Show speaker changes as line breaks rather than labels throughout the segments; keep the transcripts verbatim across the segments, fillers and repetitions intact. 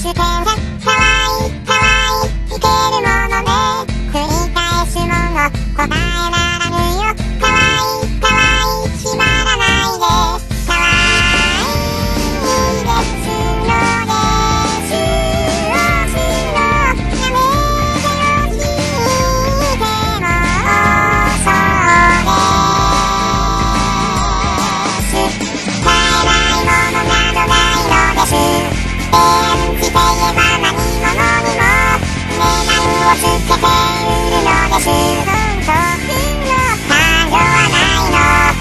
けんじゃかわいいかわいいいけるものね繰り返すもの答えならぬよかわいいかわいい縛らないでかわいいですのですをすのやめてほしいでもそうです変えないものなどないのです演じて言えば何者にも値段をつけて売るのです本当の感情はないの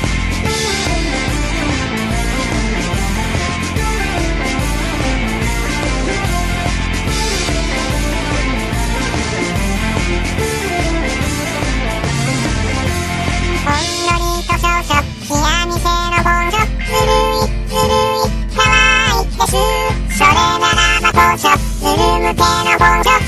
ほんのりと少々冷や店の盆所ずるいずるいかわいいですそれならば当初ずる向けの盆所